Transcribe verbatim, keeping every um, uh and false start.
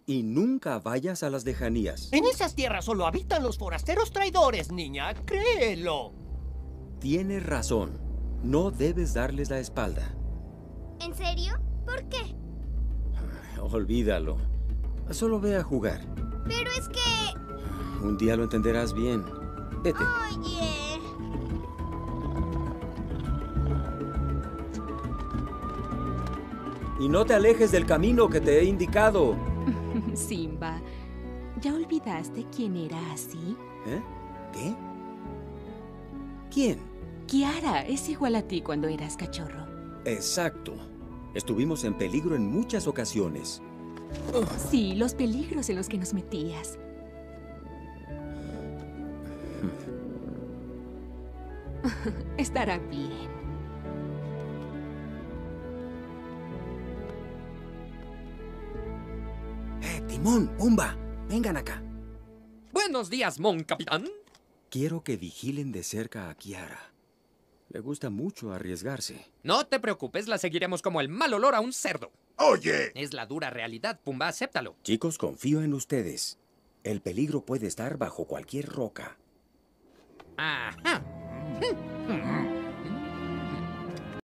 Y nunca vayas a las lejanías. En esas tierras solo habitan los forasteros traidores, niña. Créelo. Tienes razón. No debes darles la espalda. ¿En serio? ¿Por qué? Olvídalo. Solo ve a jugar. Pero es que... Un día lo entenderás bien. Vete. Oye... Y no te alejes del camino que te he indicado. Simba, ¿ya olvidaste quién era así? ¿Eh? ¿Qué? ¿Quién? Kiara es igual a ti cuando eras cachorro. Exacto. Estuvimos en peligro en muchas ocasiones. Sí, los peligros en los que nos metías. Estará bien. ¡Eh, Timón, Pumba! Vengan acá. Buenos días, Mon Capitán. Quiero que vigilen de cerca a Kiara. Le gusta mucho arriesgarse. No te preocupes, la seguiremos como el mal olor a un cerdo. ¡Oye! Es la dura realidad, Pumba, acéptalo. Chicos, confío en ustedes. El peligro puede estar bajo cualquier roca. Ajá.